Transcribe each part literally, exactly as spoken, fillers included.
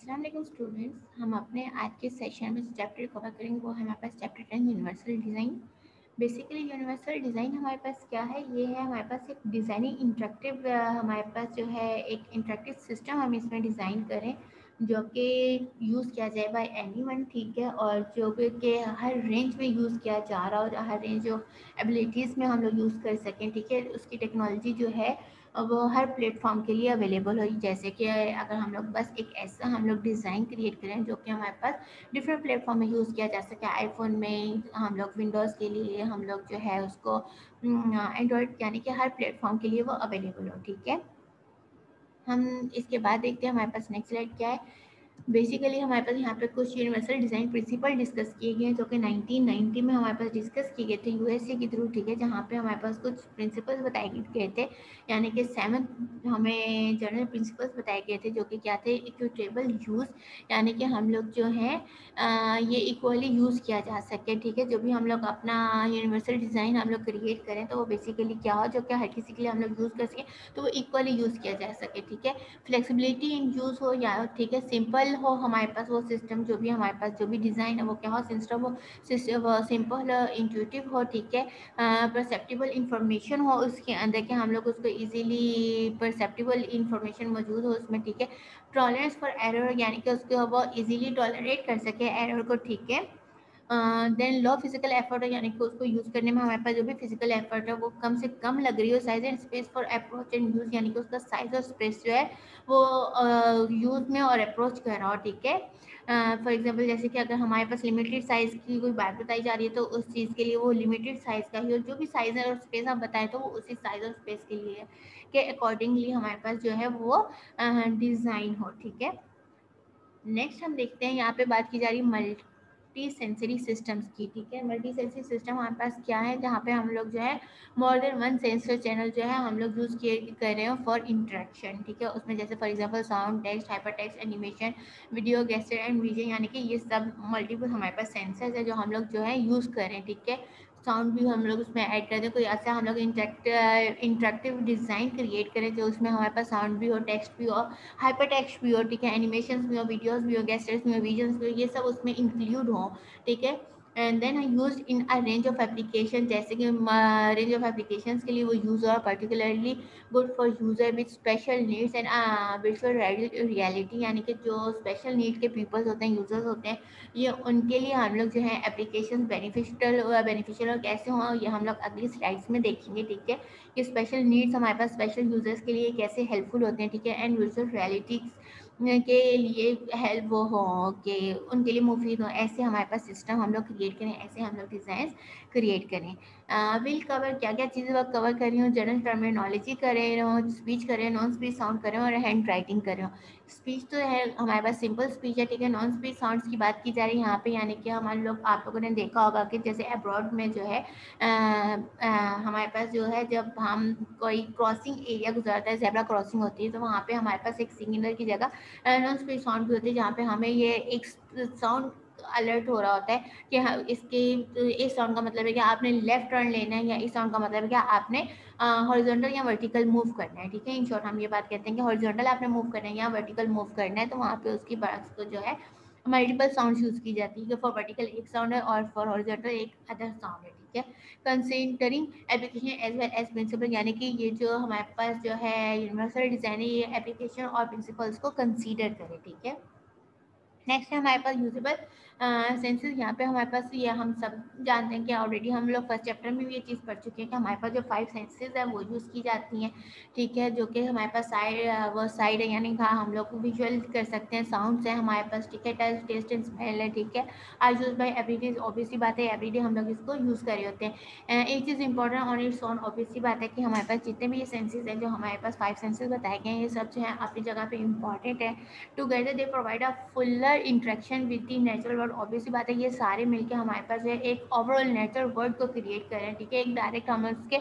अस्सलाम वालेकुम स्टूडेंट्स, हम अपने आज के सेशन में चैप्टर कवर करेंगे। वो है हमारे पास chapter ten universal design. Basically universal design हमारे पास क्या है, ये है हमारे पास एक डिज़ाइनिंग इंटरेक्टिव, हमारे पास जो है एक इंटरेक्टिव सिस्टम हम इसमें डिज़ाइन करें जो कि यूज़ किया जाए बाय एनीवन, ठीक है, और जो कि हर रेंज में यूज़ किया जा रहा हो, हर रेंज ऑफ एबिलिटीज़ में हम लोग यूज़ कर सकें, ठीक है। उसकी टेक्नोलॉजी जो है वो हर प्लेटफॉर्म के लिए अवेलेबल हो। जैसे कि अगर हम लोग बस एक ऐसा हम लोग डिज़ाइन क्रिएट करें जो कि हमारे पास डिफरेंट प्लेटफॉर्म में यूज़ किया जा सके। आईफोन में हम लोग, विंडोज़ के लिए हम लोग जो है उसको, एंड्रॉयड यानी कि हर प्लेटफॉर्म के लिए वो अवेलेबल हो, ठीक है। हम इसके बाद देखते हैं हमारे पास नेक्स्ट स्लाइड क्या है। बेसिकली हमारे पास यहाँ पे कुछ यूनिवर्सल डिज़ाइन प्रिंसिपल डिस्कस किए गए हैं जो कि नाइनटीन नाइंटी में हमारे पास डिस्कस किए गए थे यूएसए के थ्रू, ठीक है, जहाँ पे हमारे पास कुछ प्रिंसिपल्स बताए गए थे, यानी कि सेवन हमें जनरल प्रिंसिपल्स बताए गए थे जो कि क्या थे, इक्विटेबल यूज़, यानी कि हम लोग जो हैं ये इक्वली यूज़ किया जा सके, ठीक है। जो भी हम लोग अपना यूनिवर्सल डिज़ाइन हम लोग क्रिएट करें तो वो बेसिकली क्या हो, जो कि हर किसी के लिए हम लोग यूज़ कर सकें तो वो इक्वली यूज़ किया जा सके, ठीक है। फ्लेक्सिबिलिटी इन यूज़ हो, या ठीक है, सिंपल हो हमारे पास वो सिस्टम, जो भी हमारे पास जो भी डिज़ाइन है वो क्या हो, सिस्टम वो सिंपल इंट्यूटिव हो, ठीक है। परसेप्टिबल इंफॉर्मेशन हो उसके अंदर, कि हम लोग उसको इजीली परसेप्टिबल इंफॉर्मेशन मौजूद हो उसमें, ठीक है। टॉलरेंस फॉर एरर, यानी कि उसको वो इजीली टॉलरेट कर सके एरर को, ठीक है। देन लो फिजिकल एफर्ट है, यानी कि उसको यूज़ करने में हमारे पास जो भी फिजिकल एफर्ट है वो कम से कम लग रही हो। Size and space for approach and use, यानी कि उसका साइज और स्पेस जो है वो यूज़ uh, में और अप्रोच कर रहा हो, ठीक है। फॉर uh, एग्जांपल जैसे कि अगर हमारे पास लिमिटेड साइज़ की कोई बात बताई जा रही है तो उस चीज़ के लिए वो लिमिटेड साइज़ का ही, और जो भी साइज़ और स्पेस आप बताएं तो वो उसी साइज़ और स्पेस के लिए के अकॉर्डिंगली हमारे पास जो है वो डिज़ाइन uh, हो, ठीक है। नेक्स्ट हम देखते हैं, यहाँ पे बात की जा रही है मल्टी सेंसरी सिस्टम्स की, ठीक है। मल्टी सेंसरी सिस्टम हमारे पास क्या है, जहाँ पे हम लोग जो है more than one sensor channel जो है हम लोग यूज़ किए कर रहे हो फॉर इंटरेक्शन, ठीक है। उसमें जैसे for example sound, text, hyper text, animation, video, gesture and vision, यानी कि ये सब मल्टीपल हमारे पास सेंसर्स है जो हम लोग जो है यूज़ करें, ठीक है। साउंड भी हम लोग उसमें ऐड कर दें, कोई ऐसा हम लोग इंटरेक्ट इंटरेक्टिव डिज़ाइन क्रिएट करें जो उसमें हमारे पास साउंड भी हो, टेक्स्ट भी हो, हाइपर टेक्स्ट भी हो, ठीक है, एनिमेशंस भी हो, वीडियोस भी हो, गेस्टर्स भी हो, विजन्स भी हो, ये सब उसमें इंक्लूड हो, ठीक है। And then I use in a range of application, जैसे कि रेंज ऑफ एप्लीकेशंस के लिए वो यूज़ हो, particularly good for user with special needs and virtual reality, यानी कि जो स्पेशल नीड के पीपल्स होते हैं, यूजर्स होते हैं, ये उनके लिए हम लोग जो है एप्लीकेशन बेनिफिशियल बेनिफिशियल और कैसे हों ये हम लोग अगली स्लाइड्स में देखेंगे, ठीक है। कि स्पेशल नीड्स हमारे पास स्पेशल यूजर्स के लिए कैसे हेल्पफुल होते हैं, ठीक है। एंड वर्चुअल रियलिटी के लिए हेल्प वो हो कि उनके लिए मुफीद हो, ऐसे हमारे पास सिस्टम हम लोग क्रिएट करें, ऐसे हम लोग डिज़ाइन क्रिएट करें। विल कवर, क्या क्या चीज़ें वह कवर कर रही हूँ, जनरल टर्मिनोलॉजी कर रहे हो, स्पीच कर रहे हो, नॉन स्पीच साउंड कर रहे हो, और हैंड राइटिंग कर रहे हो। स्पीच तो है हमारे पास सिंपल स्पीच है, ठीक है। नॉन स्पीच साउंड्स की बात की जा रही है यहाँ पे, यानी कि हमारे लोग, आप लोगों ने देखा होगा कि जैसे अब्रॉड में जो है आ, आ, हमारे पास जो है जब हम कोई क्रॉसिंग एरिया गुजरता है, जेब्रा क्रॉसिंग होती है, तो वहाँ पे हमारे पास एक सिग्नल की जगह नॉन स्पीच साउंड भी होती है, जहाँ पे हमें ये एक साउंड अलर्ट हो रहा होता है कि हाँ इसके इस साउंड का मतलब है कि आपने लेफ्ट टर्न लेना है, या इस साउंड का मतलब है कि आपने हॉरिजॉन्टल या वर्टिकल मूव करना है, ठीक है। इन शॉर्ट हम ये बात कहते हैं कि हॉरिजॉन्टल आपने मूव करना है या वर्टिकल मूव करना है, तो वहाँ पे उसकी बात को जो है मल्टीपल साउंड यूज़ की जाती है कि फॉर वर्टिकल एक साउंड है और फॉर हॉरिजॉन्टल एक अदर साउंड है, ठीक है। Considering application as well as principle, यानी कि ये जो हमारे पास जो है यूनिवर्सल डिज़ाइन है, ये एप्लीकेशन और प्रिंसिपल्स को कंसीडर करें, ठीक है। नेक्स्ट है हमारे पास यूजेबल सेंसेस। यहाँ पे हमारे पास ये हम सब जानते हैं कि ऑलरेडी हम लोग फर्स्ट चैप्टर में भी ये चीज़ पढ़ चुके हैं कि हमारे पास जो फाइव सेंसेस है वो यूज़ की जाती हैं, ठीक है। जो कि हमारे पास साइड वो साइड है, यानी कहा हम लोग विजुअल कर सकते हैं, साउंड्स है हमारे पास, ठीक है, टच, टेस्ट एंड स्मेल है, ठीक है। Are use by everyday, obviously बात है एवरीडे हम लोग इसको यूज़ कर रहे होते हैं। एक चीज़ important on its on, obviously बात है कि हमारे पास जितने भी ये सेंसेस हैं, जो हमारे पास फाइव सेंसेस बताए गए हैं, ये सब जो है अपनी जगह पे इंपॉर्टेंट है। Together they provide a fuller interaction with the natural world. Obviously बात है ये सारे मिलके हमारे पास जो है एक ओवरऑल नेचुरल वर्ल्ड को क्रिएट कर रहे हैं, ठीक है। एक डायरेक्ट हम उसके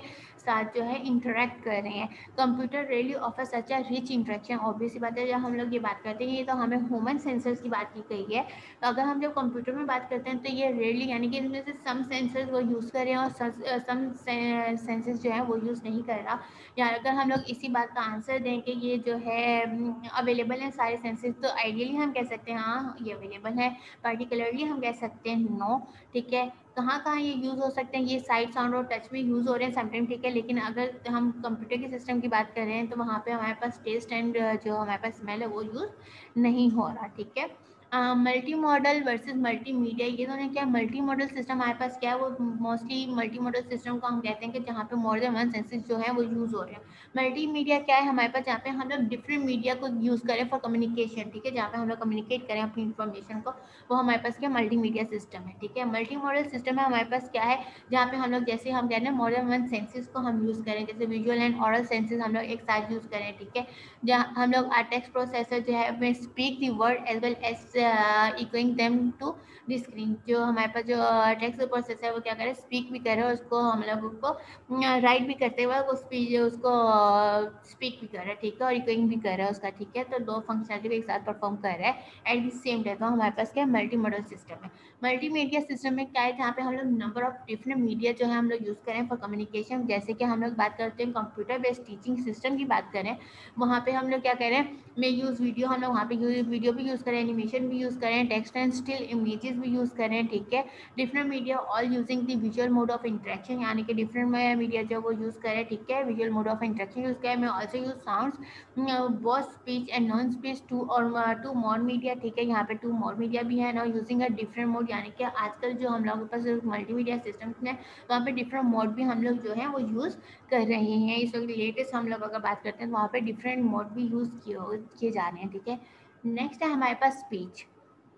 साथ जो है इंटरेक्ट कर रहे हैं। Computer really offer such a rich interaction. Obviously बात है, जब हम लोग ये बात करते हैं ये तो हमें ह्यूमन सेंसर्स की बात की गई है। तो अगर हम जब कंप्यूटर में बात करते हैं तो ये रियली यानी कि इनमें से सम सेंसर्स वो यूज़ कर रहे हैं और सम सेंसर्स जो है वो यूज़ नहीं कर रहा। या अगर हम लोग इसी बात का आंसर दें कि ये जो है अवेलेबल है सारे सेंसर्स, तो आइडियली हम कह सकते हैं हाँ ये अवेलेबल है। पर्टिकुलरली हम कह सकते हैं नो। ठीक है, कहाँ कहाँ ये यूज़ हो सकते हैं, ये साइट साउंड और टच में यूज़ हो रहे हैं समटाइम। ठीक है, लेकिन अगर हम कंप्यूटर के सिस्टम की बात कर रहे हैं तो वहाँ पे हमारे पास टेस्ट एंड जो हमारे पास स्मेल है वो यूज़ नहीं हो रहा। ठीक है, multi modal versus multi media, ये दोनों क्या है? मल्टी मॉडल सिस्टम हमारे पास क्या है, वो मोस्टली मल्टी मॉडल सिस्टम को हम कहते हैं कि जहाँ पे मोर देन वन सेंसेस जो है वो यूज़ हो रहे हैं। मल्टी मीडिया क्या है हमारे पास, जहाँ पे हम लोग डिफरेंट मीडिया को यूज़ करें फॉर कम्युनिकेशन। ठीक है, जहाँ पे हम लोग कम्युनिकेट करें अपनी इन्फॉर्मेशन को, वो हमारे पास क्या मल्टी मीडिया सिस्टम है। ठीक है, मल्टी मॉडल सिस्टम है हमारे पास क्या है, जहाँ पे हम लोग जैसे हम कह रहे हैं मोर देन वन सेंसेस को हम यूज़ करें, जैसे विजुअल एंड ऑरल सेंसेस हम लोग एक साथ यूज़ करें। ठीक है, जहाँ हम लोग टेक्स्ट प्रोसेसर जो है वे speak the word as well as echoing them to the screen. जो हमारे पास जो टेक्स्ट प्रोसेसर है वो क्या करे, स्पीक भी करे और उसको हम लोग उसको राइट भी करते हुए वो स्पीच उसको स्पीक भी कर रहा है। ठीक है, और इक्विंग भी कर रहा है उसका। ठीक है, तो दो फंक्शनलिटी भी एक साथ परफॉर्म कर रहा है एट द सेम टाइम। तो हमारे पास क्या है, मल्टी मॉडल सिस्टम है। मल्टीमीडिया सिस्टम में क्या है, जहाँ पे हम लोग नंबर ऑफ डिफरेंट मीडिया जो है हम लोग यूज़ करें फॉर कम्युनिकेशन। जैसे कि हम लोग बात करते हैं कंप्यूटर बेस्ड टीचिंग सिस्टम की बात करें, वहाँ पे हम लोग क्या करें, मैं यूज़ वीडियो, हम लोग वहाँ पे वीडियो भी यूज़ करें, एनिमेशन भी यूज़ करें, टेक्स्ट एंड स्टिल इमेजेस भी यूज़ करें। ठीक है, different media all using the visual mode of interaction, यानी कि डिफरेंट मीडिया जो वो यूज़ करें। ठीक है, visual mode of interaction use करें। मैं also use sounds, both speech and non speech, two और टू मोर मीडिया। ठीक है, यहाँ पे टू मोर मीडिया भी है ना, यूजिंग अ डिफरेंट मोड, यानी कि आजकल जो हम लोगों के पास मल्टीमीडिया सिस्टम है वहाँ पे डिफरेंट मोड भी हम लोग जो है वो यूज़ कर रहे हैं। इस वक्त लेटेस्ट हम लोग अगर बात करते हैं तो वहाँ पे डिफरेंट मोड भी यूज़ किए किए जा रहे हैं। ठीक है, नेक्स्ट है हमारे पास स्पीच।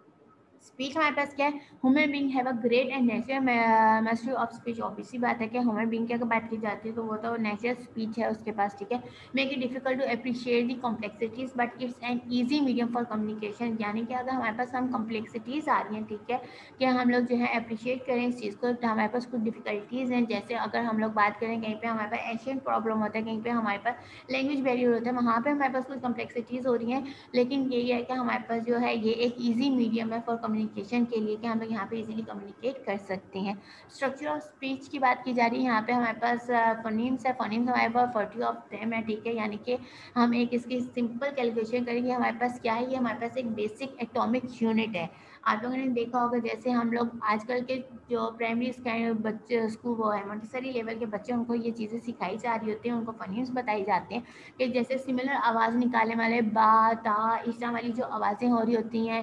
स्पीच हमारे पास क्या है, human being have a great and natural mastery of speech. Obviously बात है कि ह्यूमन बीइंग की अगर बात की जाती है तो वो तो नेचुरल स्पीच है उसके पास। ठीक है, make it difficult to appreciate the complexities but it's an easy medium for communication, यानी कि अगर हमारे पास हम कॉम्प्लेक्सिटीज आ रही हैं, ठीक है, कि हम लोग जो है अप्रिशिएट करें इस चीज़ को, तो हमारे पास कुछ डिफिकल्टीज़ हैं। जैसे अगर हम लोग बात करें कहीं पे हमारे पास एशियन प्रॉब्लम होता है, कहीं पे हमारे पास लैंग्वेज बैरियर होता है, वहाँ पे हमारे पास कुछ कॉम्प्लेक्सिटीज़ हो रही हैं, लेकिन यही है कि हमारे पास जो है ये एक ईजी मीडियम है फॉर कम्युनिकेशन के लिए, कि हम लोग यहाँ पे इजीली कम्युनिकेट कर सकते हैं। स्ट्रक्चर ऑफ स्पीच की बात की जा रही है, यहाँ पे हमारे पास फोनीम्स है, फोनीम्स हमारे पास फोर्टी ऑफ देम है। ठीक है, यानी कि हम एक इसकी सिंपल कैलकुलेशन करेंगे, हमारे पास क्या है, ये हमारे पास एक बेसिक एटॉमिक यूनिट है। आप लोगों ने देखा होगा जैसे हम लोग आजकल के जो प्राइमरी बच्चे स्कूल वो है मोंटेसरी लेवल के बच्चे, उनको ये चीज़ें सिखाई जा रही होती हैं, उनको फोनीम्स बताई जाते हैं कि जैसे सिमिलर आवाज़ निकालने वाले बा ता इस तरह वाली जो आवाज़ें हो रही होती हैं,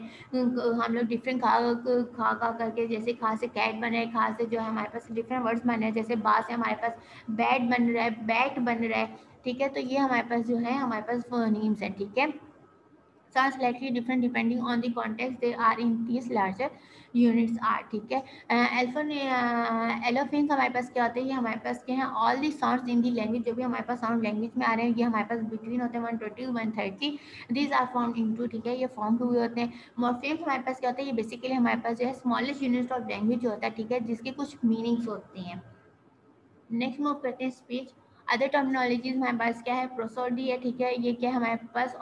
हम लोग डिफरेंट खा खा खा करके, जैसे खा से कैट बन रहा है, खा से जो है हमारे पास डिफरेंट वर्ड्स बन रहे हैं, जैसे बा से हमारे पास बैट बन रहा है, बैट बन रहा है। ठीक है, तो ये हमारे पास जो है हमारे पास फोनीम्स है। ठीक है, sounds slightly different depending on the context they are in these larger units are। ठीक है, एल्फोन एलोफेन्स हमारे पास क्या होते हैं, ये हमारे पास क्या है, all the sounds in the language, जो भी हमारे पास साउंड लैंग्वेज में आ रहे हैं ये हमारे पास बिटवीन होते हैं one twenty one thirty, these are form into. ठीक है, ये फॉर्म टू भी होते हैं। मॉर्फेम्स हमारे पास क्या होता है, ये बेसिकली हमारे पास जो है स्मॉलेस्ट यूनिट ऑफ लैंग्वेज होता है। ठीक है, जिसके कुछ मीनिंग्स होते हैं। नेक्स्ट मूव करते हैं स्पीच। अदर टर्मिनोलॉजीज हमारे पास क्या है, प्रोसोडी है। ठीक है, ये क्या है हमारे पास,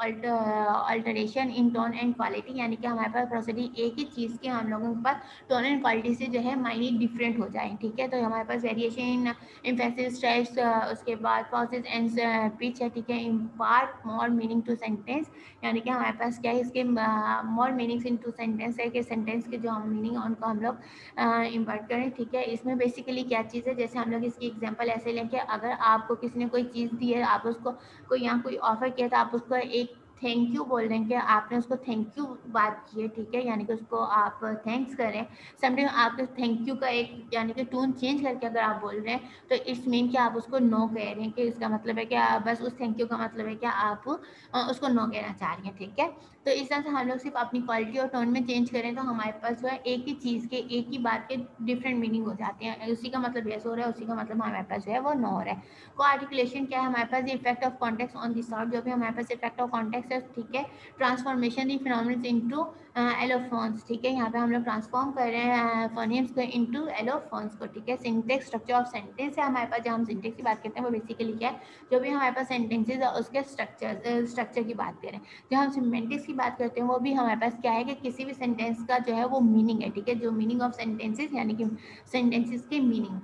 alteration in tone and quality, यानी कि हमारे पास प्रोसोडी एक ही चीज़ के हम लोगों के पास टोन एंड क्वालिटी से जो है माइनी डिफरेंट हो जाए। ठीक है, तो हमारे पास वेरिएशन इन एम्फेसिस, स्ट्रेस, उसके बाद पॉजेज एंड पिच है। ठीक है, impart more meaning to sentence, यानी कि हमारे पास क्या है, इसके more meanings into sentence है कि सेंटेंस के जो हम मीनिंग है उनको हम लोग इम्पार्ट करें। ठीक है, इसमें बेसिकली क्या चीज़ है, जैसे हम लोग इसकी एग्जांपल ऐसे लें कि अगर आपको किसी ने कोई चीज़ दी है, आप उसको कोई यहाँ कोई ऑफर किया तो आप उसको एक थैंक यू बोल देंगे, आपने उसको थैंक यू बात की है। ठीक है, यानी कि उसको आप थैंक्स करें। समटाइम आप थैंक यू का एक यानी कि टोन चेंज करके अगर आप बोल रहे हैं तो इट्स मीन कि आप उसको नो कह रहे हैं, कि इसका मतलब है कि आप बस उस थैंक यू का मतलब है कि आप उसको नो कहना चाह रही हैं। ठीक है, तो इस तरह से हम लोग सिर्फ अपनी क्वालिटी और टोन में चेंज करें तो हमारे पास जो है एक ही चीज़ के एक ही बात के डिफरेंट मीनिंग हो जाते हैं। उसी का मतलब यस हो रहा है, उसी का मतलब हमारे पास जो है वो नो हो रहा है। को आर्टिकुलेशन क्या है हमारे पास, effect of context on the sound, जो भी हमारे पास इफेक्ट ऑफ कॉन्टेक्स्ट स्ट्रक्चर, ठीक है, transformation the phenomenon into allophones, ठीक है, यहाँ पे हम लोग ट्रांसफॉर्म कर रहे हैं फोनिम्स को इनटू एलोफोन्स को, ठीक है। सिंटेक्स स्ट्रक्चर ऑफ सेंटेंस है हमारे पास, जब हम सिंटेक्स की बात करते हैं वो बेसिकली क्या है, जो भी हमारे पास सेंटेंसेज है उसके स्ट्रक्चर स्ट्रक्चर की बात करें। जब हम सिमेंटिक्स की बात करते हैं वो भी हमारे पास क्या है कि किसी भी सेंटेंस का जो है वो मीनिंग है, ठीक है, जो मीनिंग ऑफ सेंटेंसेज यानी कि सेंटेंसेज के मीनिंग।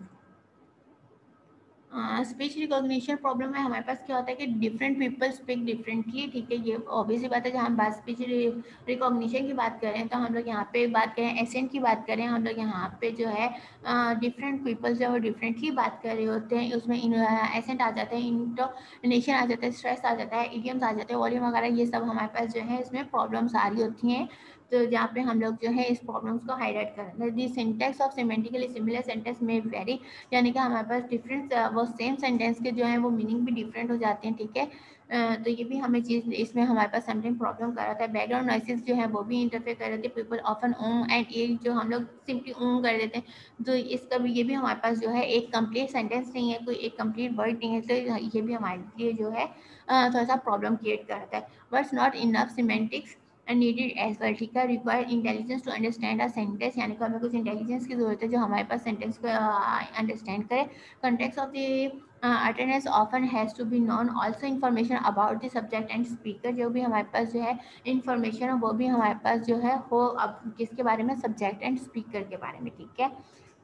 स्पीच रिकॉग्निशन प्रॉब्लम में हमारे पास क्या होता है कि डिफरेंट पीपल स्पीक डिफरेंटली, ठीक है, ये ऑब्वियस बात है। जब हम बात स्पीच रिकॉग्निशन की बात करें तो हम लोग यहाँ पे बात करें एसेंट की बात करें, हम लोग यहाँ पे जो है डिफरेंट पीपल जो है डिफरेंटली बात कर रहे होते हैं, उसमें एसेंट आ जाते हैं, इंटोनेशन आ जाता है, स्ट्रेस आ जाता है, इडियम्स आ जाते हैं, वॉल्यूम वगैरह, ये सब हमारे पास जो है इसमें प्रॉब्लम्स आ रही होती हैं। तो जहाँ पे हम लोग जो है इस प्रॉब्लम्स को हाईलाइट करें। The syntax of semantically similar sentence में वेरी, यानी कि हमारे पास डिफरेंट वो सेम सेंटेंस के जो है वो मीनिंग भी डिफरेंट हो जाते हैं, ठीक है। तो ये भी हमें चीज़ इसमें हमारे पास समटाइम प्रॉब्लम कर रहा था। बैकग्राउंड नॉइसेस जो है वो भी इंटरफेयर कर रहे थे। People often um and ah, जो हम लोग सिंपली ओम कर देते हैं, तो इसका भी ये भी हमारे पास जो है एक कंप्लीट सेंटेंस नहीं है, कोई एक कंप्लीट वर्ड नहीं है, तो ये भी हमारे लिए जो है थोड़ा सा प्रॉब्लम क्रिएट करता है। But not enough semantics needed as well, ठीक है। Require intelligence to understand a sentence, यानी कि हमें कुछ इंटेलिजेंस की जरूरत है जो हमारे पास सेंटेंस को अंडरस्टैंड करे। Context of the attendance often has to be known, also information about the subject and speaker, जो भी हमारे पास जो है इन्फॉर्मेशन है वो भी हमारे पास जो है हो अब किसके बारे में, सब्जेक्ट एंड स्पीकर के बारे में, ठीक है।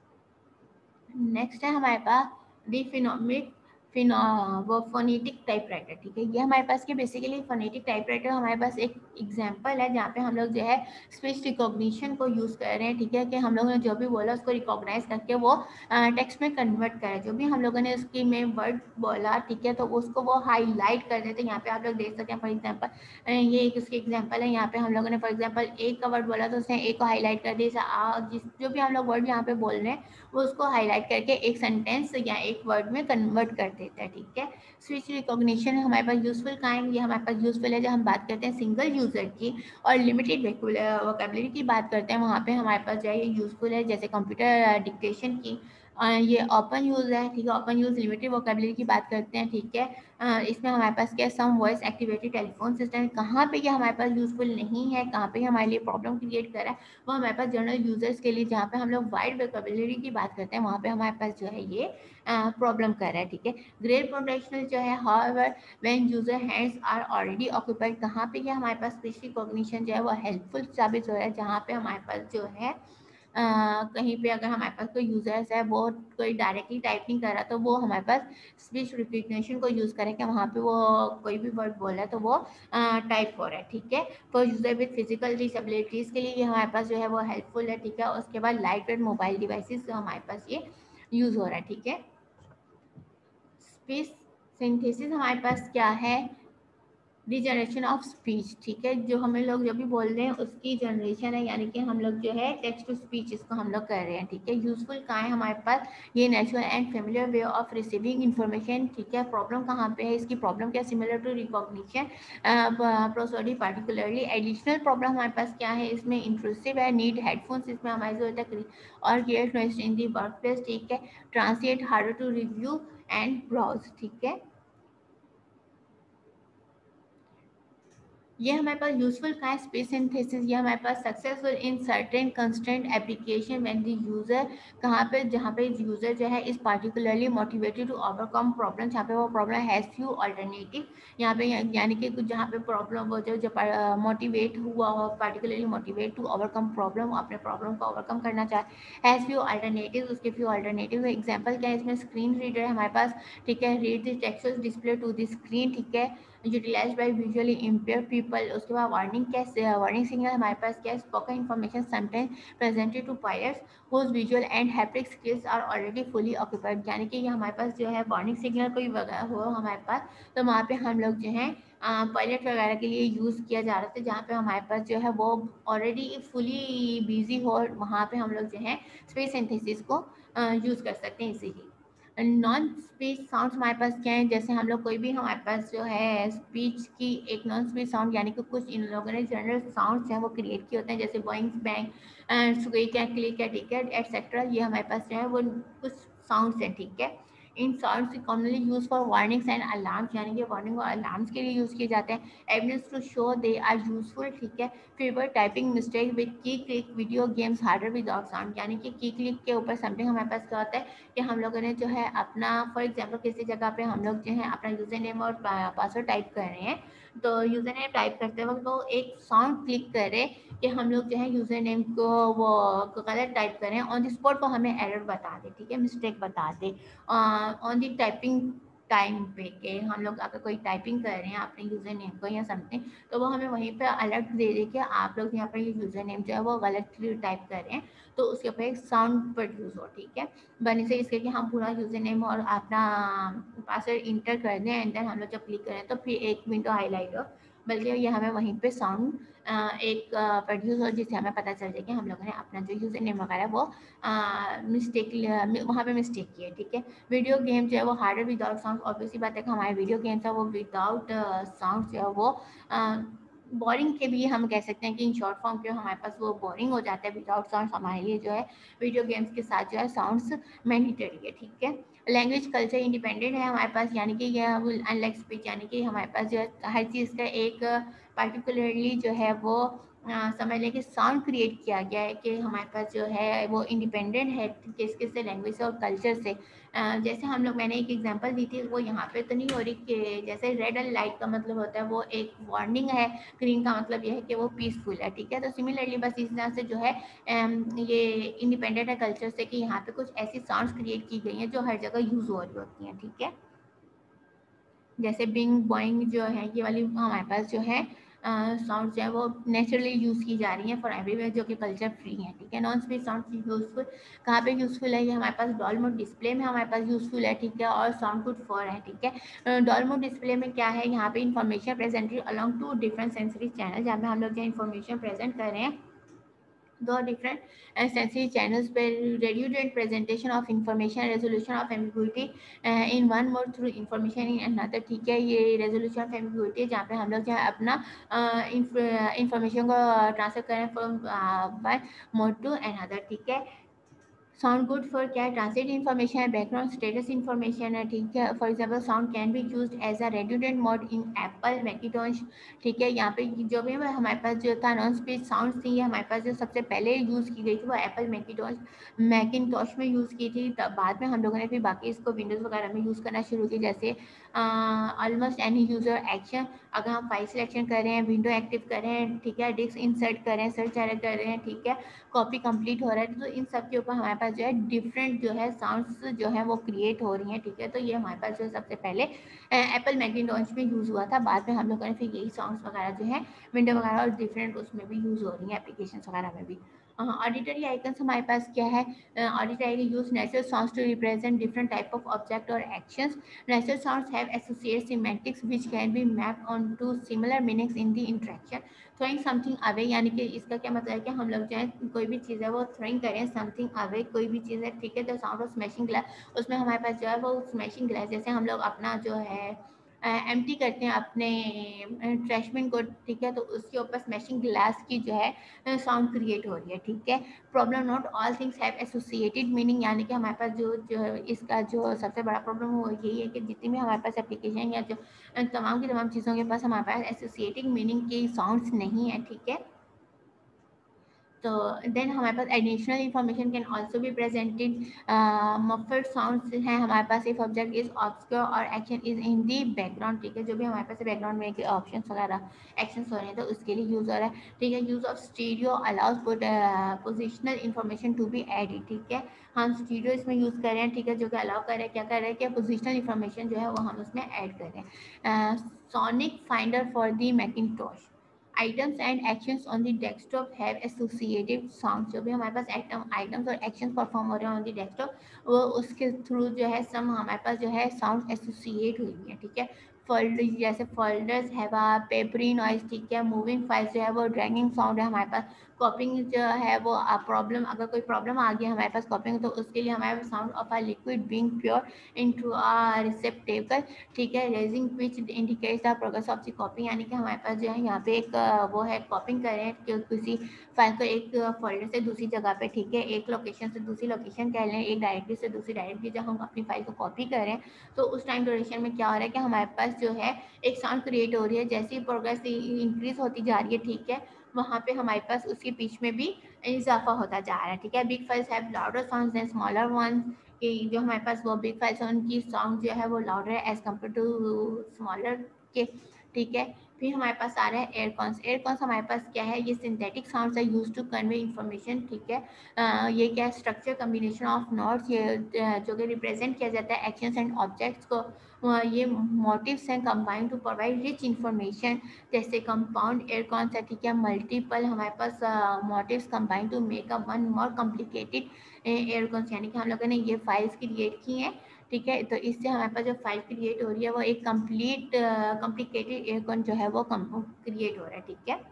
नेक्स्ट है हमारे पास दी फिनोमिक फिनो वो फोनेटिक टाइपराइटर, ठीक है। ये हमारे पास के बेसिकली फोनेटिक टाइपराइटर हमारे पास एक एग्जांपल है जहाँ पे हम लोग जो है स्पीच रिकॉग्निशन को यूज़ कर रहे हैं, ठीक है, कि हम लोगों ने जो भी बोला उसको रिकॉग्नाइज करके वो टेक्स्ट में कन्वर्ट करें। जो भी हम लोगों ने उसकी में वर्ड बोला, ठीक है, तो उसको वो हाईलाइट कर देते हैं। यहाँ पे आप लोग देख सकते हैं, फॉर एग्जाम्पल ये एक उसकी एग्जाम्पल है। यहाँ पे हम लोगों ने फॉर एग्जाम्पल एक का वर्ड बोला तो उसने एक को हाईलाइट कर दिया। जिस जो भी हम लोग वर्ड यहाँ पे बोल रहे हैं वो उसको हाईलाइट करके एक सेंटेंस या एक वर्ड में कन्वर्ट कर देता है, ठीक है। स्पीच रिकॉग्निशन हमारे पास यूजफुल कहाँ है, ये हमारे पास यूजफुल है जब हम बात करते हैं सिंगल यूजर की और लिमिटेड वोकेबलरी की बात करते हैं, वहाँ पे हमारे पास जो है ये यूजफुल है। जैसे कंप्यूटर डिक्टेशन की ये ओपन यूज़ है, ठीक है, ओपन यूज़। लिमिटेड वोकेबलरी की बात करते हैं, ठीक है, इसमें हमारे पास क्या some voice activated telephone system, कहाँ पे ये हमारे पास यूजफुल नहीं है, कहाँ पे हमारे लिए प्रॉब्लम क्रिएट कर रहा है, वो हमारे पास जनरल यूजर्स के लिए, जहाँ पे हम लोग वाइड वोकेबलरी की बात करते हैं वहाँ पे हमारे पास जो है ये प्रॉब्लम कर रहा है, ठीक है। ग्रेट प्रोटेक्शनल जो है however when user hands are already occupied, कहाँ पे ये हमारे पास स्पीच रिकॉग्निशन जो है वो हेल्पफुल साबित हो रहा है, जहाँ पे हमारे पास जो है Uh, कहीं पे अगर हमारे पास कोई यूजर्स है वो कोई डायरेक्टली टाइप नहीं कर रहा तो वो हमारे पास स्पीच रिकॉग्निशन को यूज़ करें कि वहाँ पे वो कोई भी वर्ड बोल रहा है तो वो टाइप हो रहा है, ठीक है। For user with physical disabilities के लिए ये हमारे पास जो है वो हेल्पफुल है, ठीक है। उसके बाद लाइट वेट मोबाइल डिवाइसेस हमारे पास ये यूज़ हो रहा है, ठीक है। स्पीच सिंथेसिस हमारे पास क्या है, रीजनरेशन ऑफ स्पीच, ठीक है, जो हमें लोग जब भी बोल रहे हैं उसकी जनरेशन है, यानी कि हम लोग जो है टेक्स्ट टू स्पीच इसको हम लोग कर रहे हैं, ठीक है। यूजफुल कहाँ है हमारे पास, ये natural and familiar way of receiving information, ठीक है। प्रॉब्लम कहाँ पे है, इसकी प्रॉब्लम क्या, similar to recognition prosody particularly. Additional problem हमारे पास क्या है, इसमें इंट्रूसिव है, नीड हेडफोन्स, इसमें हमारी जरूरत है, और create noise in the work place, ठीक है। Translate harder to review and browse, ठीक है। ये हमारे पास यूजफुल का है स्पीच सिंथेसिस, ये हमारे पास successful in certain constant application when the user, कहाँ पे, जहाँ पे यूजर जो है is particularly motivated to overcome problem, जहाँ पे वो प्रॉब्लम हैज़ फ्यू अल्टरनेटिव, यहाँ पे यानी कि कुछ जहाँ पे प्रॉब्लम वो जो मोटिवेट हुआ हो, particularly motivate to overcome problem, अपने प्रॉब्लम को ओवरकम करना चाहे, हैज़ फ्यू अल्टरनेटिव, उसके फ्यू अल्टरनेटिव एग्जाम्पल क्या है, इसमें स्क्रीन रीडर है हमारे पास, ठीक है। Read the text display to the screen, ठीक है। Utilize by visually impair people. उसके बाद वार्निंग क्या, वार्निंग सिग्नल हमारे पास क्या है, spoken information sometimes presented to pilots whose visual and haptic skills are already fully occupied, यानी कि ये हमारे पास जो है वार्निंग सिग्नल कोई हो हमारे पास, तो वहाँ पे हम लोग जो है पायलट वगैरह के लिए यूज़ किया जा रहा था, जहाँ पे हमारे पास जो है वो ऑलरेडी फुली बिजी हो, वहाँ पे हम लोग जो है स्पीच सिंथेसिस को यूज़ कर सकते हैं इसी ही। नॉन स्पीच साउंड्स हमारे पास क्या है, जैसे हम लोग कोई भी हमारे पास जो है स्पीच की एक नॉन स्पीच साउंड, यानी कि कुछ इन लोगों ने जनरल साउंड्स हैं वो क्रिएट किए होते हैं, जैसे बॉइंग बैंग स्क्वीक है, क्लिक है, ठीक है, एटसेट्रा, ये हमारे पास जो है वो कुछ साउंड्स हैं, ठीक है। In sounds commonly use for warnings and alarms, यानी कि वार्निंग और अलार्म्स के लिए यूज़ किए जाते हैं। Evidence to show they are useful, ठीक है। Fewer typing mistake with key click video games harder without sound, यानी कि की क्लिक के ऊपर समथिंग हमारे पास क्या होता है कि हम लोगों ने जो है अपना फॉर एग्जांपल किसी जगह पे हम लोग जो है अपना यूजर नेम और पासवर्ड टाइप कर रहे हैं, तो यूजर नेम टाइप करते वक्त वो एक साउंड क्लिक करे कि हम लोग जो है यूजर नेम को वो गलत टाइप करें, ऑन द स्पॉट वो हमें एरर बता दे, ठीक है, मिस्टेक बता दे ऑन द टाइपिंग टाइम पे के हम लोग अगर कोई टाइपिंग कर रहे हैं अपने यूजर नेम को या समथिंग, तो वो हमें वहीं पे अलर्ट दे दे कि आप लोग यहाँ पर ये यूजर नेम जो है वो गलत टाइप कर रहे हैं, तो उसके ऊपर एक साउंड प्रोड्यूस हो, ठीक है। बनी से इसके कि हम पूरा यूजर नेम और अपना पासवर्ड इंटर कर दें एंड देन हम लोग जब क्लिक करें तो फिर एक विंडो हाईलाइट हो, बल्कि ये हमें वहीं पे साउंड एक प्रोड्यूस हो जिससे हमें पता चल जाए कि हम लोगों ने अपना जो यूजर नेम वगैरह वो मिस्टेक वहाँ पे मिस्टेक की है, ठीक है। वीडियो गेम जो है वो हार्डर विदाउट साउंड, ऑब्वियसली बात है कि हमारे वीडियो गेम्स है वो विदाउट साउंड जो है वो बोरिंग के भी हम कह सकते हैं कि इन शॉर्ट फॉर्म के हमारे पास वो बोरिंग हो जाता है। विदाउट साउंड हमारे लिए जो है वीडियो गेम्स के साथ जो है साउंड्स मैंडेटरी है, ठीक है। लैंग्वेज कल्चर इंडिपेंडेंट है हमारे पास, यानी कि यह अनलाइक स्पीच, यानी कि हमारे पास जो है हर चीज़ का एक पार्टिकुलरली जो है वो समझ लें कि साउंड क्रिएट किया गया है कि हमारे पास जो है वो इंडिपेंडेंट है किस किस से, लैंग्वेज से और कल्चर से। uh, जैसे हम लोग मैंने एक एग्जांपल दी थी वो यहाँ पे तो नहीं हो रही कि जैसे रेड एंड लाइट का मतलब होता है वो एक वार्निंग है, ग्रीन का मतलब यह है कि वो पीसफुल है, ठीक है। तो सिमिलरली बस इस तरह से जो है um, ये इंडिपेंडेंट है कल्चर से कि यहाँ पे कुछ ऐसी साउंड्स क्रिएट की गई हैं जो हर जगह यूज हो रही होती हैं, ठीक है। जैसे बिंग बॉइंग जो है ये वाली हमारे पास जो है साउंड जो है वो नेचुरली यूज़ की जा रही है फॉर एवरीवेयर, जो कि कल्चर फ्री है, ठीक है। नॉन स्पीच साउंड यूजफुल कहाँ पे यूजफुल है, ये हमारे पास डॉल मोड डिस्प्ले में हमारे पास यूजफुल है, ठीक है, और साउंड गुड फॉर है, ठीक है। डॉल मोड डिस्प्ले में क्या है, यहाँ पे information presented along to different sensory channel, जहाँ पे हम लोग जो इन्फॉर्मेशन प्रेजेंट कर रहे हैं दो डिफरेंट sensory channels पे redundant presentation of information, resolution of ambiguity uh, in one mode through information in another, ठीक है। ये resolution of ambiguity जहाँ पे हम लोग जो है अपना इंफॉर्मेशन को ट्रांसफर करें from one mode to another, ठीक है। साउंड गुड फॉर क्या है, ट्रांसलेट इन्फॉर्मेशन है, बैकग्राउंड स्टेटस इन्फॉर्मेशन है, ठीक है। For example sound can be used as a redundant mode in Apple Macintosh, ठीक है। यहाँ पे जो भी हमारे पास जो था नॉन स्पीच साउंड थी, हमारे पास जो सबसे पहले यूज़ की गई थी वो एप्पल मैकिंटॉश मैकिंटॉश में यूज़ की थी, तब बाद में हम लोगों ने फिर बाकी इसको विंडोज़ वगैरह में यूज़ करना शुरू की। जैसे ऑलमोस्ट एनी यूज़र एक्शन, अगर हम फाइल सिलेक्शन कर रहे हैं, विंडो एक्टिव कर रहे हैं, ठीक है, डिस्क इंसर्ट कर रहे हैं, सर्च एरर कर रहे हैं, ठीक है, कॉपी कंप्लीट हो रहा है, तो इन सब के ऊपर हमारे पास जो है डिफरेंट जो है साउंड्स जो है वो क्रिएट हो रही हैं, ठीक है। तो ये हमारे पास जो है सबसे पहले एप्पल मैकिंटॉश में यूज़ हुआ था, बाद में हम लोगों ने फिर यही साउंड्स वगैरह जो है विंडो वगैरह और डिफरेंट उसमें भी यूज़ हो रही हैं, एप्लीकेशन वगैरह में भी। ऑडिटरी आइकन्स हमारे पास क्या है, auditory use natural sounds to represent different type of object और actions. Natural sounds have associated semantics which can be mapped onto similar meanings in the interaction. Throwing something away, यानी कि इसका क्या मतलब है कि हम लोग जो है कोई भी चीज़ है वो थ्रोइंग करें समथिंग अवे, कोई भी चीज़ है, ठीक है। तो साउंड ऑफ स्मैशिंग ग्लास, उसमें हमारे पास जो है वो स्मैशिंग ग्लास, जैसे हम लोग अपना जो है एम्प्टी करते हैं अपने ट्रैश बिन को, ठीक है, तो उसके ऊपर स्मैशिंग ग्लास की जो है साउंड क्रिएट हो रही है, ठीक है। Problem not all things have associated meaning, यानी कि हमारे पास जो जो इसका जो सबसे बड़ा प्रॉब्लम वो यही है कि जितनी भी हमारे पास एप्लीकेशन या जो तमाम की तमाम चीज़ों के पास हमारे पास एसोसिएटिंग मीनिंग की साउंड्स नहीं है, ठीक है। तो देन हमारे पास एडिशनल इंफॉर्मेशन कैन ऑल्सो भी प्रेजेंटेड, मफर्ड साउंड्स हैं हमारे पास, इफ ऑब्जेक्ट इज ऑब्सक्योर और action is in the background, ठीक है। जो भी हमारे पास बैकग्राउंड में ऑप्शन वगैरह एक्शंस हो रहे हैं तो उसके लिए यूज़ हो रहा है, ठीक है। Use of stereo allows positional information to be added, ठीक है। हम स्टीरियो इसमें यूज़ कर रहे हैं, ठीक है, जो कि अलाउ कर रहे हैं, क्या कर रहे हैं कि पोजिशनल इंफॉर्मेशन जो है वो हम उसमें ऐड कर रहे हैं। Sonic finder for the Macintosh, items and actions on the desktop have associated sound, जो भी हमारे पास आइटम आइटम्स और एक्शंस परफॉर्म हो रहे हैं ऑन द डेस्कटॉप वो उसके थ्रू जो है सम हमारे पास जो है साउंड एसोसिएट हुई है, ठीक है। फोल्डर जैसे फोल्डर्स है वहाँ पेपरी नॉइज, ठीक है, मूविंग फाइल्स जो है वो ड्रैगिंग साउंड है हमारे पास, कॉपिंग जो है वो प्रॉब्लम, अगर कोई प्रॉब्लम आ गई हमारे पास कॉपिंग, तो उसके लिए हमारे पास sound of a liquid being pour into a receptacle, ठीक है, rising which indicates the progress of the copying, यानी कि हमारे पास जो है यहाँ पे एक अ, वो है कॉपिंग कर रहे हैं कि किसी फाइल को एक फोल्डर से दूसरी जगह पे, ठीक है, एक लोकेशन से दूसरी लोकेशन कह लें, एक डायरेक्टरी से दूसरी डायरेक्टरी, जब हम अपनी फाइल को कॉपी कर रहे हैं तो उस टाइम ड्यूरेशन में क्या हो रहा है कि हमारे पास जो है एक साउंड क्रिएट हो रही है, जैसी प्रोग्रेस इंक्रीज होती जा रही है, ठीक है, वहाँ पे हमारे पास उसके बीच में भी इजाफा होता जा रहा है, ठीक है। Big files have louder sounds than smaller ones, कि जो हमारे पास वो बिग फाइल्स हैं उनकी साउंड जो है वो लाउडर है एज कम्पेयर टू स्मॉलर के, ठीक है। फिर हमारे पास आ रहा है एयरकॉन्स। एयरकॉन्स हमारे पास क्या है, ये सिंथेटिक साउंड्स है यूज टू कन्वे इंफॉर्मेशन, ठीक है। अ, ये क्या है, स्ट्रक्चर कम्बिनेशन ऑफ नोट्स, ये अ, जो कि रिप्रेजेंट किया जाता है एक्शंस एंड ऑब्जेक्ट्स को, अ, ये मोटिव्स हैं combined to provide rich information, जैसे कंपाउंड एयरकॉन्स है, ठीक है, मल्टीपल हमारे पास motives combined to make a one more complicated earcons, यानी कि हम लोगों ने ये फाइल्स क्रिएट की हैं, ठीक है, तो इससे हमारे पास जो फाइल क्रिएट हो रही है वो एक कंप्लीट कॉम्प्लिकेटेड एयरकॉन जो है वो क्रिएट हो रहा है, ठीक है।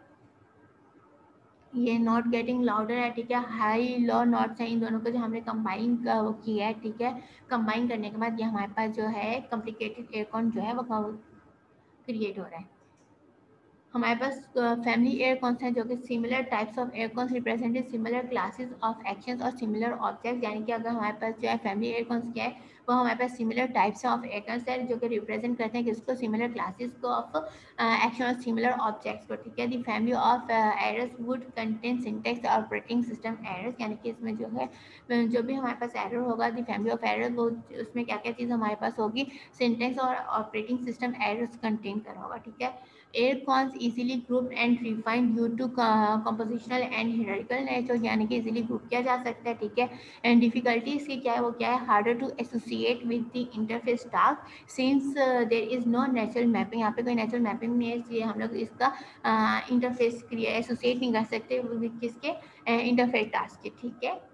ये नॉट गेटिंग लाउडर है, ठीक है, हाई लो नॉट्स हैं, इन दोनों को जो हमने कंबाइन किया है, ठीक है, कंबाइन करने के बाद ये हमारे पास जो है कॉम्प्लिकेटेड एयरकॉन जो है वो क्रिएट हो रहा है। हमारे पास फैमिली एयरकॉन्स हैं जो कि similar types of earcons represented similar classes of actions और सिमिलर ऑब्जेक्ट्स, यानी कि अगर हमारे पास जो है फैमिली एयरकॉन्स क्या है, वो हमारे पास सिमिलर टाइप्स ऑफ एयरकॉन्स है जो कि रिप्रेजेंट करते हैं किसको, सिमिलर क्लासेस को ऑफ एक्शन और सिमिलर ऑब्जेक्ट्स को, ठीक है। The family of errors would contain syntax operating system errors, यानी कि इसमें जो है जो भी हमारे पास एरर होगा, दी फैमिली ऑफ एरर, वो उसमें क्या क्या चीज़ हमारे पास होगी, सिंटेक्स और ऑपरेटिंग सिस्टम एरर्स कंटेन कर होगा, ठीक है। Aircons easily grouped and refined due to compositional and hierarchical nature, यानी कि easily group किया जा सकता है, ठीक है। एंड डिफिकल्टी इसकी क्या है, वो क्या है, harder to associate with the interface task since there is no natural mapping, यहाँ पे कोई नेचुरल मैपिंग नहीं है, इसलिए हम लोग इसका इंटरफेस क्रिया एसोसिएट नहीं कर सकते विद किसके, इंटरफेस टास्क के, ठीक है।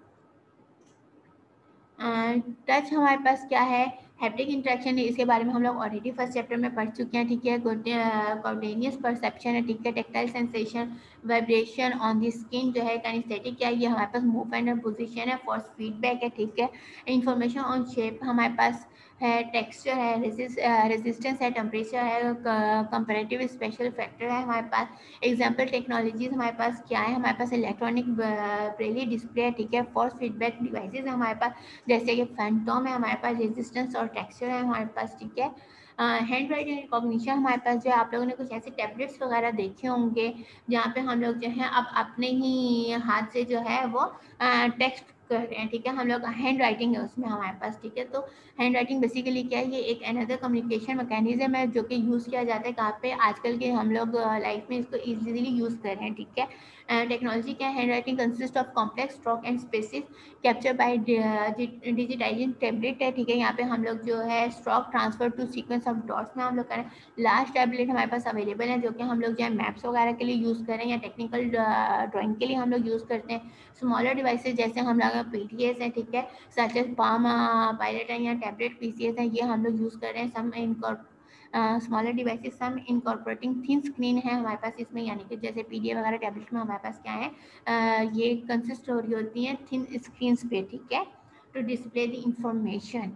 टच हमारे पास क्या है, हैप्टिक इंटरेक्शन है, इसके बारे में हम लोग ऑलरेडी फर्स्ट चैप्टर में पढ़ चुके हैं, ठीक है। कॉर्डेनियस परसेप्शन है, ठीक है, tactile sensation, vibration on the skin जो है, काइनेस्थेटिक क्या है, ये हमारे पास मूवमेंट एंड पोजीशन है, फोर्स फीडबैक है, ठीक है। इंफॉर्मेशन ऑन शेप हमारे पास है, टेक्सचर है, रेजिस्टेंस है, टेम्परेचर है, कंपेरेटिव स्पेशल फैक्टर है हमारे पास। एग्जाम्पल टेक्नोलॉजीज हमारे पास क्या है, हमारे पास इलेक्ट्रॉनिक ब्रेली डिस्प्ले है, ठीक है, फोर्स फीडबैक डिवाइसेज है हमारे पास, जैसे कि फैंटोम है हमारे पास, रेजिस्टेंस और टेक्सचर है हमारे पास, ठीक है। हैंड राइटिंग रिकॉग्निशन हमारे पास जो है, आप लोगों ने कुछ ऐसे टैबलेट्स वगैरह देखे होंगे जहाँ पे हम लोग जो है अब अपने ही हाथ से जो है वो टेक्स्ट कर रहे हैं, ठीक है, हम लोग हैंड राइटिंग है उसमें हमारे पास, ठीक है। तो हैंड राइटिंग बेसिकली क्या है, ये एक अनदर कम्युनिकेशन मैकेनिज्म है जो कि यूज़ किया जाता है कहाँ पे, आजकल के हम लोग लाइफ में इसको ईजिली यूज़ कर रहे हैं, ठीक है। टेक्नोलॉजी क्या है, handwriting consist of complex stroke and spaces capture by digitizing tablet है, ठीक है। यहाँ पे हम लोग जो है stroke transfer to sequence of dots में हम लोग करें। लार्ज टैबलेट हमारे पास अवेलेबल है जो कि हम लोग जो है मैप्स वगैरह के लिए यूज़ करें या टेक्निकल ड्राइंग के लिए हम लोग यूज़ करते हैं। स्मॉलर डिवाइसेज जैसे हम लोग पी टी एस है, ठीक है, सच एज पाम पायलट है या टैबलेट पी सी एस है, ये हम लोग यूज़ कर रहे हैं। सम इनकॉर्प smaller devices some incorporating thin screen है हमारे पास इसमें, यानी कि जैसे पी डी एफ वगैरह टैबलेट में हमारे पास क्या है, uh, ये कंसिस्ट हो रही होती हैं थिन स्क्रीन्स पे, ठीक है, टू डिस्प्ले द इंफॉर्मेशन।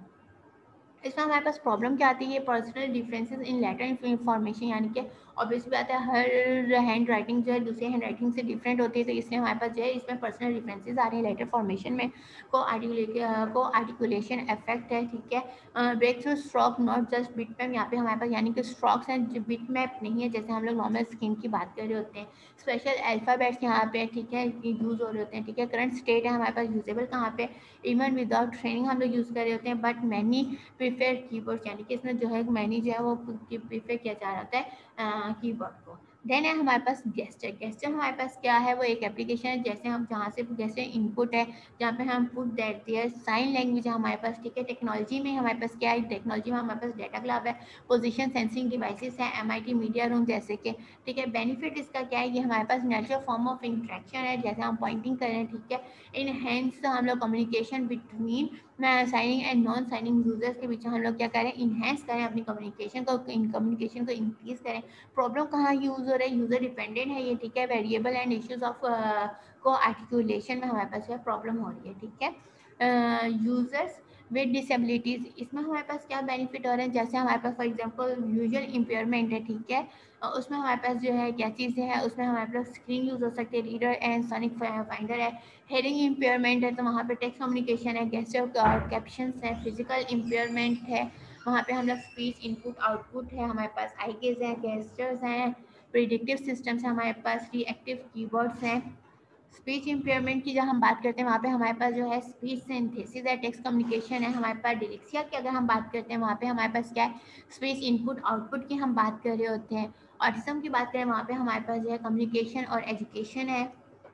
इसमें हमारे पास प्रॉब्लम क्या आती है, personal differences in letter information, यानी कि ऑब्वियस बात है हर हैंड राइटिंग जो है दूसरे हैंड राइटिंग से डिफरेंट होती है, तो इसलिए हमारे पास जो है इसमें पर्सनल डिफरेंसेस आ रहे हैं लेटर फॉर्मेशन में। को आर्टिकुलेट को आर्टिकुलेशन इफेक्ट है, ठीक है। Break through stroke not just bitmap, यहाँ पे हमारे पास यानी कि स्ट्रोक्स हैं जो बिट मैप नहीं है, जैसे हम लोग नॉर्मल स्क्रीन की बात कर रहे होते हैं। स्पेशल अल्फ़ाबेट्स यहाँ पे, ठीक है, यूज़ हो रहे होते हैं, ठीक है। करंट स्टेट है हमारे पास यूजेबल कहाँ पे, इवन विदाउट ट्रेनिंग हम लोग यूज़ कर रहे होते हैं, बट मैनी प्रीफेयर कीबोर्ड, यानी कि इसमें जो है मैनी जो है वो प्रीफेयर किया जा रहा है कीबोर्ड को। देन है हमारे पास गेस्चर। गेस्चर हमारे पास क्या है, वो एक एप्लीकेशन है जैसे हम जहाँ से जैसे इनपुट है जहाँ पे हम put that there sign language है हमारे पास, ठीक है। टेक्नोलॉजी में हमारे पास क्या है, टेक्नोलॉजी में हमारे पास डेटा क्लब है, पोजीशन सेंसिंग डिवाइसेस है, M I T media room जैसे कि, ठीक है। बेनिफिट इसका क्या है, ये हमारे पास नेचुरल फॉर्म ऑफ इंट्रैक्शन है, जैसे हम पॉइंटिंग कर रहे हैं, ठीक है। इन हैंड्स हम लोग कम्युनिकेशन बिटवीन मैं signing and non signing users के बीच हम लोग क्या करें, इन्हेंस करें अपनी कम्युनिकेशन को, कम्युनिकेशन को इंक्रीज करें। प्रॉब्लम कहाँ यूज हो रहा है, यूजर डिपेंडेंट है ये, ठीक है। Variable and issues of coarticulation में हमारे पास जो है प्रॉब्लम हो रही है, ठीक है। यूजर्स विद डिसेबिलिटीज़, इसमें हमारे पास क्या बेनिफिट हो रहे हैं, जैसे हमारे पास फॉर एग्जांपल विजुअल इम्पेयरमेंट है, ठीक है। उसमें हमारे पास जो है क्या चीज़ें हैं, उसमें हमारे पास स्क्रीन यूज़ हो सकती है, रीडर एंड सोनिक फाइंडर है। हेयरिंग इम्पेयरमेंट है तो वहाँ पे टेक्स्ट कम्युनिकेशन है, गेस्चर कैप्शंस है। फिजिकल इम्पेयरमेंट है, वहाँ पे हम लोग स्पीच इनपुट आउटपुट है, हमारे पास आई गेज है, गेस्चर्स हैं, प्रिडिक्टिव सिस्टम्स है, हमारे पास रिएक्टिव कीवर्ड्स हैं। स्पीच इम्पेयरमेंट की जब हम बात करते हैं वहाँ पे हमारे पास जो है स्पीच सिंथेसिस है, टेक्स्ट कम्युनिकेशन है। हमारे पास डिलेक्सिया की अगर हम बात करते हैं वहाँ पे हमारे पास क्या है, स्पीच इनपुट आउटपुट की हम बात कर रहे होते हैं। ऑटिज्म की बात करें वहाँ पे हमारे पास जो है कम्युनिकेशन और एजुकेशन है।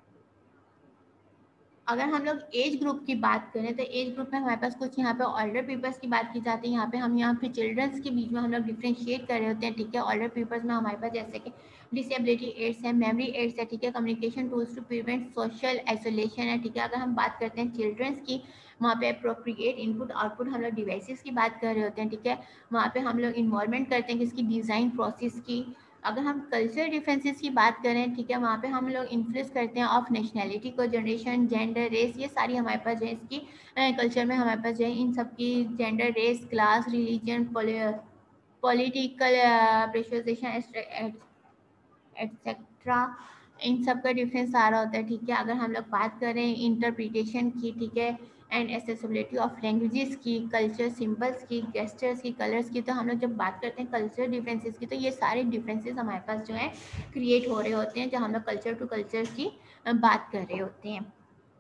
अगर हम लोग एज ग्रुप की बात करें तो एज ग्रुप में हमारे पास कुछ यहाँ पे ऑल्डर पीपल्स की बात की जाती है। यहाँ पे हम यहाँ पे चिल्ड्रंस के बीच में हम लोग डिफ्रेंशिएट कर रहे होते हैं, ठीक है। ऑल्डर पीपल्स में हमारे पास जैसे कि डिसेबिलिटी एड्स है, मेमोरी एड्स है, ठीक है। Communication tools to prevent social isolation है, ठीक है। अगर हम बात करते हैं चिल्ड्रंस की, वहाँ पे अप्रोप्रिएट इनपुट आउटपुट हम लोग डिवाइसेस की बात कर रहे होते हैं, ठीक है। वहाँ पे हम लोग इन्वॉल्वमेंट करते हैं किसकी, डिज़ाइन प्रोसेस की। अगर हम कल्चर डिफरेंसेस की बात करें, ठीक है, वहाँ पे हम लोग इन्फ्लुएंस करते हैं ऑफ नेशनैलिटी को, जनरेशन, जेंडर, रेस, ये सारी हमारे पास जो है इसकी कल्चर में हमारे पास जो है इन सब की gender, race, class, religion, political pressurization etcetera, इन सब का डिफरेंस आ रहा होता है, ठीक है। अगर हम लोग बात करें इंटरप्रिटेशन की, ठीक है, एंड एसेसिबिलिटी ऑफ लैंग्वेजेस की, कल्चर सिंबल्स की, गेस्टर्स की, कलर्स की, तो हम लोग जब बात करते हैं कल्चर डिफरेंसेस की तो ये सारे डिफरेंसेस हमारे पास जो है क्रिएट हो रहे होते हैं जब हम लोग कल्चर टू कल्चर की बात कर रहे होते हैं।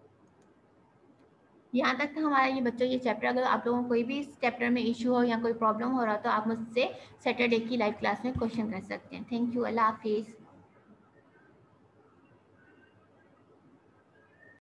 यहाँ तक था हमारा ये बच्चों ये चैप्टर। अगर आप लोगों को कोई भी इस चैप्टर में इशू हो या कोई प्रॉब्लम हो रहा हो तो आप मुझसे सैटरडे की लाइव क्लास में क्वेश्चन कर सकते हैं। थैंक यू, अल्लाह हाफिज़।